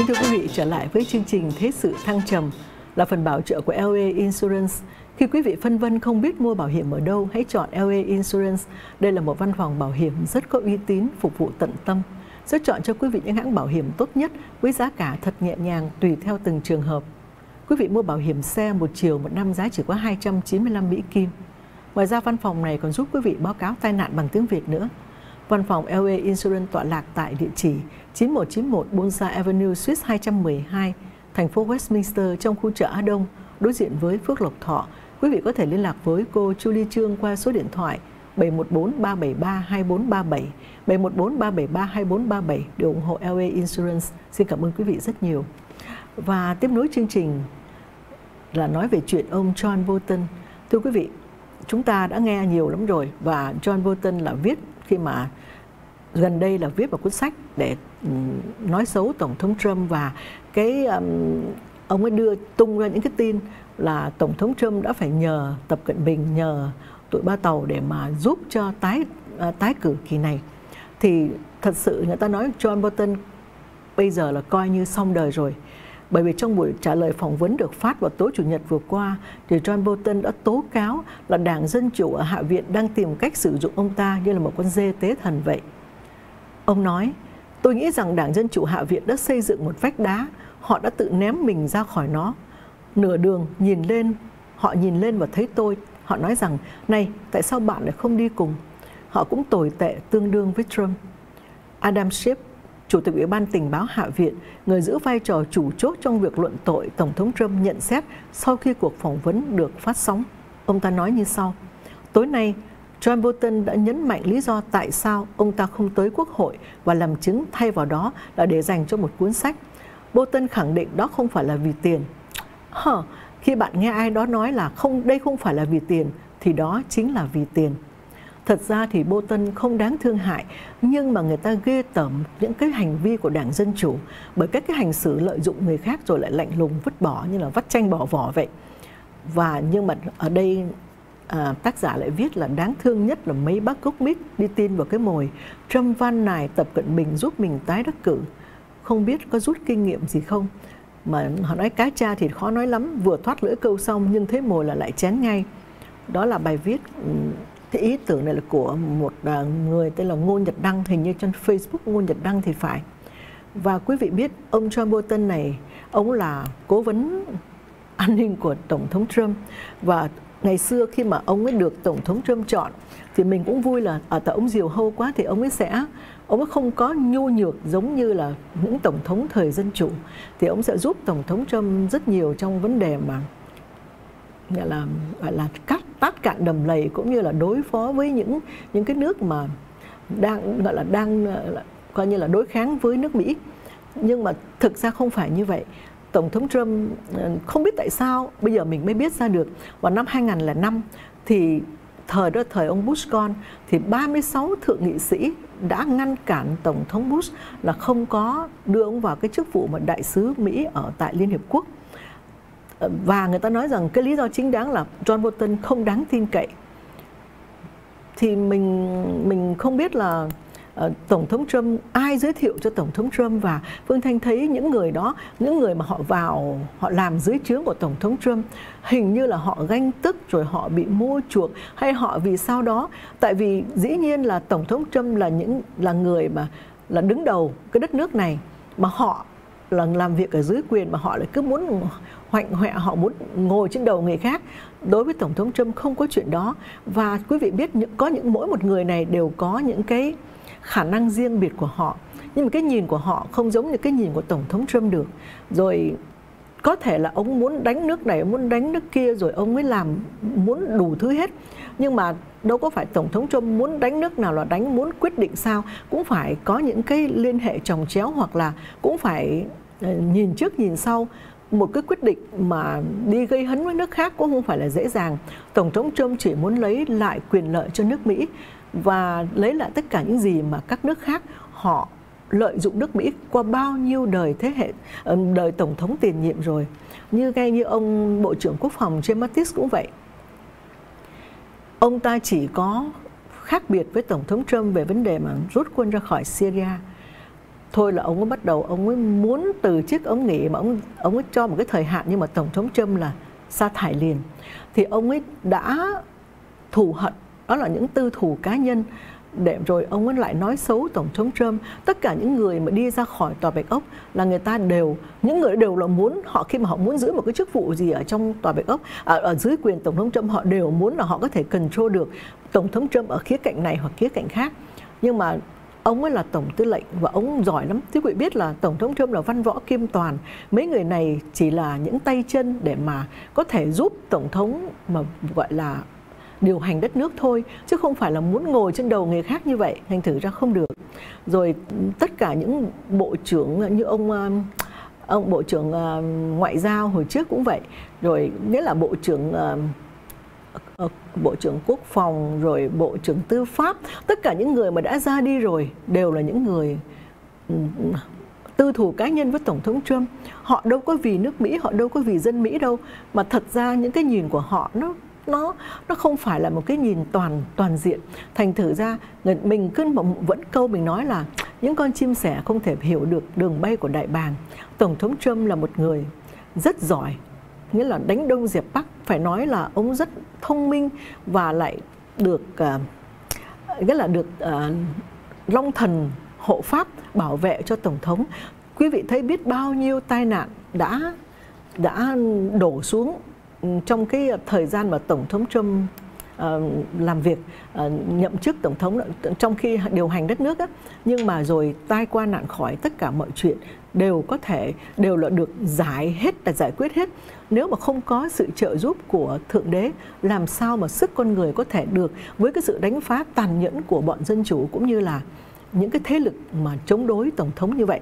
Kính thưa quý vị, trở lại với chương trình Thế sự thăng trầm là phần bảo trợ của LA Insurance. Khi quý vị phân vân không biết mua bảo hiểm ở đâu, hãy chọn LA Insurance. Đây là một văn phòng bảo hiểm rất có uy tín, phục vụ tận tâm, sẽ chọn cho quý vị những hãng bảo hiểm tốt nhất với giá cả thật nhẹ nhàng tùy theo từng trường hợp. Quý vị mua bảo hiểm xe một chiều một năm giá chỉ có 295 Mỹ Kim. Ngoài ra văn phòng này còn giúp quý vị báo cáo tai nạn bằng tiếng Việt nữa. Văn phòng LA Insurance tọa lạc tại địa chỉ 9191 Bonsa Avenue, Suite 212, thành phố Westminster trong khu chợ Á Đông, đối diện với Phước Lộc Thọ. Quý vị có thể liên lạc với cô Julie Trương qua số điện thoại 714 373 2437, 714 373 2437 để ủng hộ LA Insurance. Xin cảm ơn quý vị rất nhiều. Và tiếp nối chương trình là nói về chuyện ông John Bolton. Thưa quý vị, chúng ta đã nghe nhiều lắm rồi, và John Bolton là viết khi mà gần đây là viết một cuốn sách để nói xấu Tổng thống Trump, và ông ấy đưa tung ra những cái tin là Tổng thống Trump đã phải nhờ Tập Cận Bình, nhờ tụi Ba Tàu để mà giúp cho tái cử kỳ này. Thì thật sự người ta nói John Bolton bây giờ là coi như xong đời rồi. Bởi vì trong buổi trả lời phỏng vấn được phát vào tối Chủ nhật vừa qua, thì John Bolton đã tố cáo là Đảng Dân Chủ ở Hạ viện đang tìm cách sử dụng ông ta như là một con dê tế thần vậy. Ông nói, tôi nghĩ rằng Đảng Dân Chủ Hạ viện đã xây dựng một vách đá, họ đã tự ném mình ra khỏi nó. Nửa đường họ nhìn lên và thấy tôi, họ nói rằng, này, tại sao bạn lại không đi cùng? Họ cũng tồi tệ tương đương với Trump. Adam Schiff, Chủ tịch Ủy ban Tình báo Hạ viện, người giữ vai trò chủ chốt trong việc luận tội Tổng thống Trump, nhận xét sau khi cuộc phỏng vấn được phát sóng. Ông ta nói như sau, tối nay, John Bolton đã nhấn mạnh lý do tại sao ông ta không tới Quốc hội và làm chứng thay vào đó là để dành cho một cuốn sách. Bolton khẳng định đó không phải là vì tiền. Khi bạn nghe ai đó nói là đây không phải là vì tiền, thì đó chính là vì tiền. Thật ra thì Bolton không đáng thương hại, nhưng mà người ta ghê tởm những cái hành vi của Đảng Dân Chủ bởi các cái hành xử lợi dụng người khác rồi lại lạnh lùng vứt bỏ như là vắt chanh bỏ vỏ vậy. Nhưng mà ở đây tác giả lại viết là đáng thương nhất là mấy bác gốc mít đi tin vào cái mồi Trump van nài Tập Cận Bình giúp mình tái đắc cử. Không biết có rút kinh nghiệm gì không? Mà họ nói cá cha thì khó nói lắm, vừa thoát lưỡi câu xong nhưng thấy mồi là lại chén ngay. Đó là bài viết. Cái ý tưởng này là của một người tên là Ngô Nhật Đăng, hình như trên Facebook Ngô Nhật Đăng thì phải. Và quý vị biết ông John Bolton này, ông là cố vấn an ninh của Tổng thống Trump. Và ngày xưa khi mà ông ấy được Tổng thống Trump chọn thì mình cũng vui là tại ông diều hâu quá thì ông ấy không có nhu nhược giống như là những Tổng thống thời Dân Chủ. Thì ông sẽ giúp Tổng thống Trump rất nhiều trong vấn đề mà gọi là tát cạn đầm lầy, cũng như là đối phó với những cái nước mà đang coi như là đối kháng với nước Mỹ. Nhưng mà thực ra không phải như vậy. Tổng thống Trump không biết tại sao bây giờ mình mới biết ra được. Vào năm 2005 thì thời ông Bush con thì 36 thượng nghị sĩ đã ngăn cản Tổng thống Bush là không có đưa ông vào cái chức vụ mà đại sứ Mỹ ở tại Liên Hiệp Quốc. Và người ta nói rằng cái lý do chính đáng là John Bolton không đáng tin cậy. Thì mình không biết là Tổng thống Trump, ai giới thiệu cho Tổng thống Trump, và Phương Thanh thấy những người đó, những người mà họ làm dưới trướng của Tổng thống Trump, hình như là họ ganh tức rồi họ bị mua chuộc hay họ vì sao đó. Tại vì dĩ nhiên là Tổng thống Trump là người mà là đứng đầu cái đất nước này, mà họ là làm việc ở dưới quyền mà họ lại cứ muốn hoạnh hoẹ, họ muốn ngồi trên đầu người khác. Đối với Tổng thống Trump không có chuyện đó. Và quý vị biết mỗi một người này đều có những cái khả năng riêng biệt của họ, nhưng mà cái nhìn của họ không giống như cái nhìn của Tổng thống Trump được. Rồi có thể là ông muốn đánh nước này, muốn đánh nước kia, rồi ông mới muốn đủ thứ hết. Nhưng mà đâu có phải Tổng thống Trump muốn đánh nước nào là đánh, muốn quyết định sao cũng phải có những cái liên hệ chồng chéo, hoặc là cũng phải nhìn trước nhìn sau. Một cái quyết định mà đi gây hấn với nước khác cũng không phải là dễ dàng. Tổng thống Trump chỉ muốn lấy lại quyền lợi cho nước Mỹ và lấy lại tất cả những gì mà các nước khác họ lợi dụng nước Mỹ qua bao nhiêu đời đời Tổng thống tiền nhiệm rồi. Ngay như ông Bộ trưởng Quốc phòng James Mattis cũng vậy. Ông ta chỉ có khác biệt với Tổng thống Trump về vấn đề mà rút quân ra khỏi Syria. thôi là ông ấy bắt đầu ông ấy muốn từ chức, ông nghỉ, mà ông ấy cho một cái thời hạn, nhưng mà Tổng thống Trump là sa thải liền. Thì ông ấy đã thù hận, đó là những tư thù cá nhân, để rồi ông ấy lại nói xấu Tổng thống Trump. Tất cả những người mà đi ra khỏi Tòa Bạch Ốc là người ta đều, những người đều là muốn họ, khi mà họ muốn giữ một cái chức vụ gì ở trong Tòa Bạch Ốc, ở dưới quyền Tổng thống Trump, họ đều muốn là họ có thể control được Tổng thống Trump ở khía cạnh này hoặc khía cạnh khác. Nhưng mà ông ấy là tổng tư lệnh và ông giỏi lắm. Quý vị biết là Tổng thống Trump là văn võ kim toàn. Mấy người này chỉ là những tay chân để mà có thể giúp Tổng thống mà gọi là điều hành đất nước thôi, chứ không phải là muốn ngồi trên đầu người khác như vậy, thành thử ra không được. Rồi tất cả những bộ trưởng như ông Bộ trưởng Ngoại giao hồi trước cũng vậy, rồi nghĩa là Bộ trưởng Quốc phòng, rồi Bộ trưởng Tư pháp, tất cả những người mà đã ra đi rồi đều là những người tư thù cá nhân với Tổng thống Trump. Họ đâu có vì nước Mỹ, họ đâu có vì dân Mỹ đâu, mà thật ra những cái nhìn của họ nó không phải là một cái nhìn toàn diện. Thành thử ra mình cứ vẫn câu mình nói là những con chim sẻ không thể hiểu được đường bay của đại bàng. Tổng thống Trump là một người rất giỏi, nghĩa là đánh Đông dẹp Bắc. Phải nói là ông rất thông minh và lại được nghĩa là được Long thần hộ pháp bảo vệ cho Tổng thống. Quý vị thấy biết bao nhiêu tai nạn đã đổ xuống trong cái thời gian mà Tổng thống Trump làm việc, nhậm chức Tổng thống, trong khi điều hành đất nước á. Nhưng mà rồi tai qua nạn khỏi, tất cả mọi chuyện đều là được giải quyết hết. Nếu mà không có sự trợ giúp của Thượng Đế, làm sao mà sức con người có thể được với cái sự đánh phá tàn nhẫn của bọn dân chủ cũng như là những cái thế lực mà chống đối Tổng thống như vậy.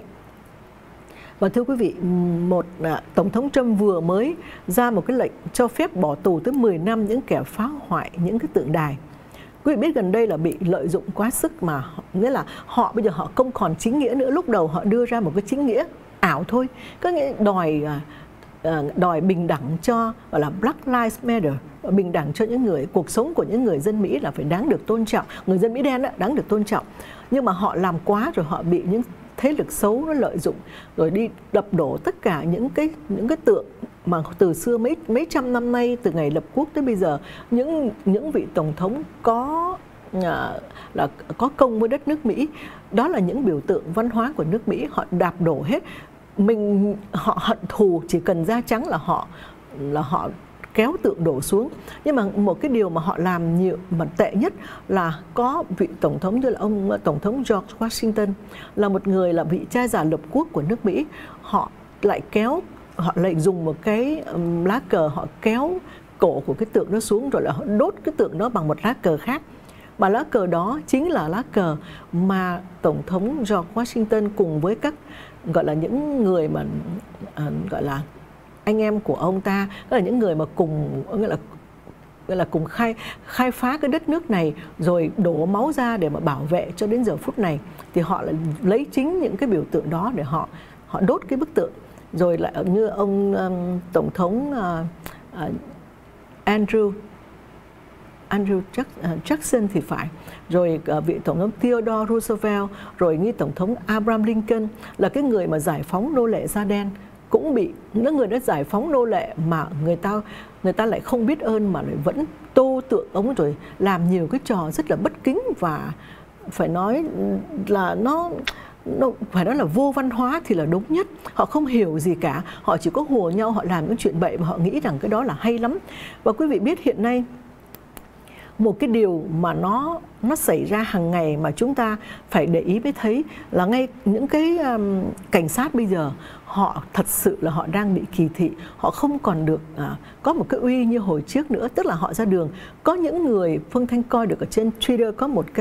Và thưa quý vị, Tổng thống Trump vừa mới ra một cái lệnh cho phép bỏ tù tới 10 năm những kẻ phá hoại những cái tượng đài. Quý vị biết gần đây là bị lợi dụng quá sức, mà nghĩa là họ bây giờ họ không còn chính nghĩa nữa. Lúc đầu họ đưa ra một cái chính nghĩa ảo thôi, có nghĩa đòi bình đẳng cho, gọi là Black Lives Matter, bình đẳng cho những người, cuộc sống của những người dân Mỹ là phải đáng được tôn trọng, người dân Mỹ đen đó, đáng được tôn trọng. Nhưng mà họ làm quá rồi, họ bị những thế lực xấu nó lợi dụng, rồi đi đập đổ tất cả những cái tượng mà từ xưa mấy trăm năm nay, từ ngày lập quốc tới bây giờ, những vị tổng thống có công với đất nước Mỹ, đó là những biểu tượng văn hóa của nước Mỹ, họ đạp đổ hết. Họ hận thù, chỉ cần da trắng là họ kéo tượng đổ xuống. Nhưng mà một cái điều mà họ làm nhiều mà tệ nhất là có vị tổng thống như là ông Tổng thống George Washington, là một người là vị cha già lập quốc của nước Mỹ. Họ lại dùng một cái lá cờ, họ kéo cổ của cái tượng đó xuống, rồi là họ đốt cái tượng đó bằng một lá cờ khác. Mà lá cờ đó chính là lá cờ mà Tổng thống George Washington cùng với các gọi là những người mà gọi là anh em của ông ta, đó là những người mà cùng gọi là cùng khai phá cái đất nước này, rồi đổ máu ra để mà bảo vệ cho đến giờ phút này. Thì họ lại lấy chính những cái biểu tượng đó để họ đốt cái bức tượng. Rồi lại như ông Tổng thống Andrew Jackson thì phải, rồi vị Tổng thống Theodore Roosevelt, rồi như Tổng thống Abraham Lincoln, là cái người mà giải phóng nô lệ da đen, cũng bị những người đã giải phóng nô lệ mà người ta lại không biết ơn, mà lại vẫn tô tượng ông, rồi làm nhiều cái trò rất là bất kính, và phải nói là nó phải nói là vô văn hóa thì là đúng nhất. Họ không hiểu gì cả, họ chỉ có hùa nhau, họ làm những chuyện bậy mà họ nghĩ rằng cái đó là hay lắm. Và quý vị biết hiện nay một cái điều mà nó xảy ra hàng ngày mà chúng ta phải để ý mới thấy là ngay những cái cảnh sát bây giờ, họ thật sự là họ đang bị kỳ thị, họ không còn được có một cái uy như hồi trước nữa. Tức là họ ra đường, có những người, Phương Thanh coi được ở trên Twitter có một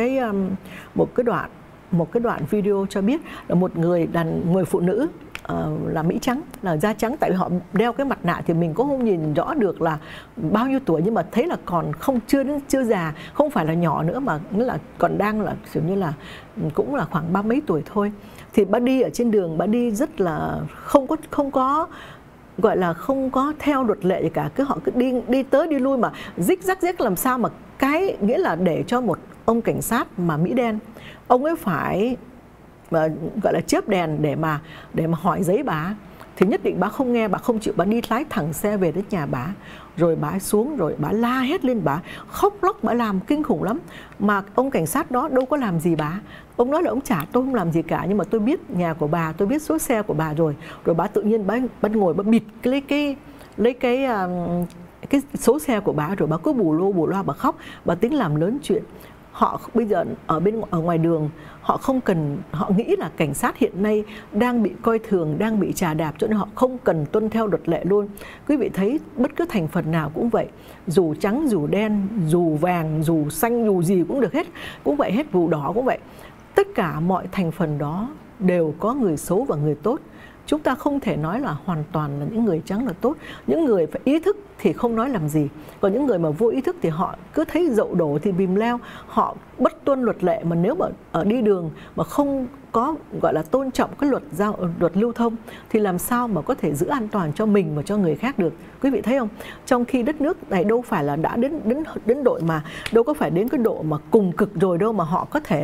cái đoạn video cho biết là một người phụ nữ là Mỹ trắng, là da trắng, tại vì họ đeo cái mặt nạ thì mình cũng không nhìn rõ được là bao nhiêu tuổi, nhưng mà thấy là còn chưa già, không phải là nhỏ nữa, mà nghĩa là còn đang là kiểu như là cũng là khoảng 30 mấy tuổi thôi. Thì bà đi ở trên đường, bà đi rất là không có gọi là không có theo luật lệ gì cả, họ cứ đi tới đi lui mà rích rắc làm sao mà cái nghĩa là để cho một ông cảnh sát mà Mỹ đen, ông ấy phải gọi là chớp đèn để mà hỏi giấy bà, thì nhất định bà không nghe, bà không chịu, bà đi lái thẳng xe về đến nhà bà. Rồi bà xuống, rồi bà la hét lên, bà khóc lóc, bà làm kinh khủng lắm. Mà ông cảnh sát đó đâu có làm gì bà. Ông nói là ông chả, tôi không làm gì cả, nhưng mà tôi biết nhà của bà, tôi biết số xe của bà rồi. Rồi bà tự nhiên bà ngồi, bà bịt lấy cái số xe của bà, rồi bà cứ bù loa bà khóc, bà tính làm lớn chuyện. Họ bây giờ ở ngoài đường, họ không cần, họ nghĩ là cảnh sát hiện nay đang bị coi thường, đang bị chà đạp, cho nên họ không cần tuân theo luật lệ luôn. Quý vị thấy bất cứ thành phần nào cũng vậy, dù trắng, dù đen, dù vàng, dù xanh, dù gì cũng được hết, cũng vậy hết, dù đỏ cũng vậy. Tất cả mọi thành phần đó đều có người xấu và người tốt. Chúng ta không thể nói là hoàn toàn là những người trắng là tốt. Những người phải ý thức thì không nói làm gì. Còn những người mà vô ý thức thì họ cứ thấy dậu đổ thì bìm leo. Họ bất tuân luật lệ, mà nếu mà ở đi đường mà không có gọi là tôn trọng cái luật lưu thông thì làm sao mà có thể giữ an toàn cho mình và cho người khác được. Quý vị thấy không? Trong khi đất nước này đâu phải là đã đến độ mà, đâu có phải đến cái độ mà cùng cực rồi đâu mà họ có thể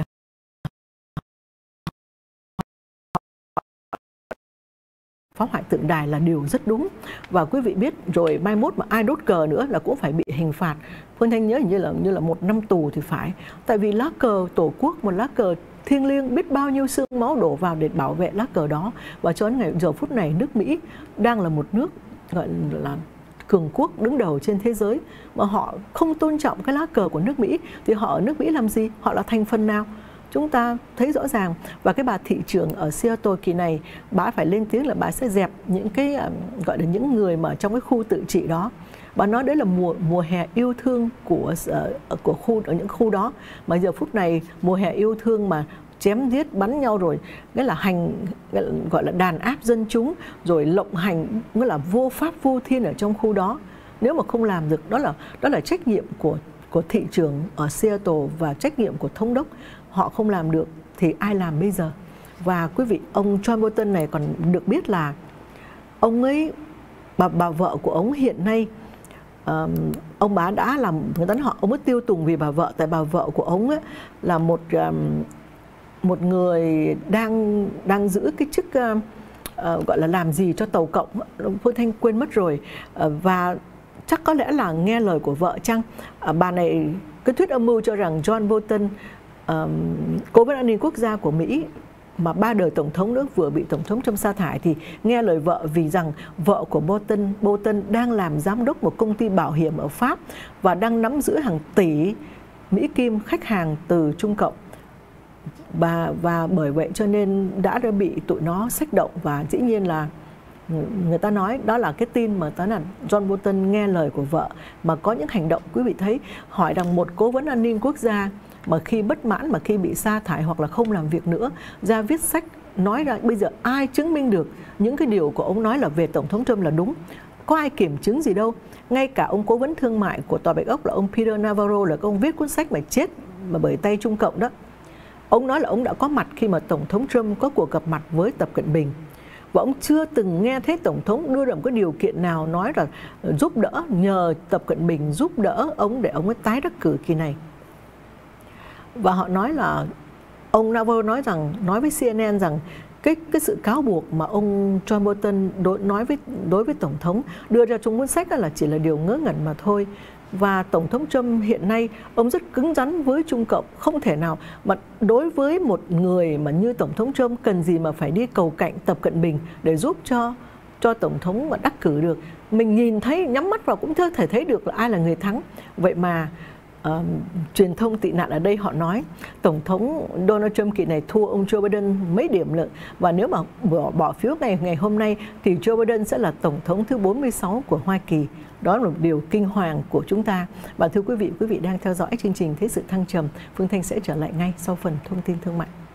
phá hoại tượng đài là điều rất đúng. Và quý vị biết rồi, mai mốt mà ai đốt cờ nữa là cũng phải bị hình phạt. Phương Thanh nhớ như là 1 năm tù thì phải. Tại vì lá cờ Tổ quốc, một lá cờ thiêng liêng, biết bao nhiêu xương máu đổ vào để bảo vệ lá cờ đó. Và cho đến ngày giờ phút này, nước Mỹ đang là một nước gọi là cường quốc đứng đầu trên thế giới, mà họ không tôn trọng cái lá cờ của nước Mỹ thì họ ở nước Mỹ làm gì? Họ là thành phần nào? Chúng ta thấy rõ ràng. Và cái bà thị trưởng ở Seattle kỳ này, bà phải lên tiếng là bà sẽ dẹp những cái gọi là những người mà trong cái khu tự trị đó. Bà nói đấy là mùa hè yêu thương của khu, ở những khu đó. Mà giờ phút này mùa hè yêu thương mà chém giết bắn nhau rồi, nghĩa là gọi là đàn áp dân chúng, rồi lộng hành, nghĩa là vô pháp vô thiên ở trong khu đó. Nếu mà không làm được, đó là trách nhiệm của thị trưởng ở Seattle và trách nhiệm của thống đốc. Họ không làm được thì ai làm bây giờ? Và quý vị, ông John Bolton này còn được biết là ông ấy, bà vợ của ông hiện nay, ông bà đã làm, người ta nói ông ấy tiêu tùng vì bà vợ. Tại bà vợ của ông ấy là một người đang giữ cái chức gọi là làm gì cho tàu cộng, Phương Thanh quên mất rồi. Và chắc có lẽ là nghe lời của vợ chăng? Bà này, cái thuyết âm mưu cho rằng John Bolton, cố vấn an ninh quốc gia của Mỹ mà 3 đời tổng thống nữa, vừa bị tổng thống Trump sa thải, thì nghe lời vợ vì rằng vợ của Bolton đang làm giám đốc một công ty bảo hiểm ở Pháp và đang nắm giữ hàng tỷ Mỹ Kim khách hàng từ Trung Cộng. Và bởi vậy cho nên đã bị tụi nó xách động. Và dĩ nhiên là người ta nói đó là cái tin mà nói là John Bolton nghe lời của vợ mà có những hành động. Quý vị thấy, hỏi rằng một cố vấn an ninh quốc gia mà khi bất mãn, mà khi bị sa thải hoặc là không làm việc nữa, ra viết sách nói ra, bây giờ ai chứng minh được những cái điều của ông nói là về Tổng thống Trump là đúng? Có ai kiểm chứng gì đâu. Ngay cả ông cố vấn thương mại của Tòa Bạch Ốc là ông Peter Navarro, là ông viết cuốn sách mà chết mà bởi tay Trung Cộng đó. Ông nói là ông đã có mặt khi mà Tổng thống Trump có cuộc gặp mặt với Tập Cận Bình. Và ông chưa từng nghe thấy Tổng thống đưa ra một cái điều kiện nào nói là giúp đỡ, nhờ Tập Cận Bình giúp đỡ ông để ông ấy tái đắc cử kỳ này. Và họ nói là ông Navarro nói với CNN rằng cái sự cáo buộc mà ông John Bolton đối với Tổng thống đưa ra trong cuốn sách là chỉ là điều ngớ ngẩn mà thôi. Và Tổng thống Trump hiện nay ông rất cứng rắn với Trung Cộng, không thể nào mà đối với một người mà như Tổng thống Trump cần gì mà phải đi cầu cạnh Tập Cận Bình để giúp cho Tổng thống mà đắc cử được. Mình nhìn thấy, nhắm mắt vào cũng chưa thể thấy được là ai là người thắng. Vậy mà truyền thông tị nạn ở đây họ nói Tổng thống Donald Trump kỳ này thua ông Joe Biden mấy điểm lận. Và nếu mà bỏ phiếu ngày hôm nay thì Joe Biden sẽ là Tổng thống thứ 46 của Hoa Kỳ. Đó là một điều kinh hoàng của chúng ta. Và thưa quý vị đang theo dõi chương trình Thế sự thăng trầm. Phương Thanh sẽ trở lại ngay sau phần thông tin thương mại.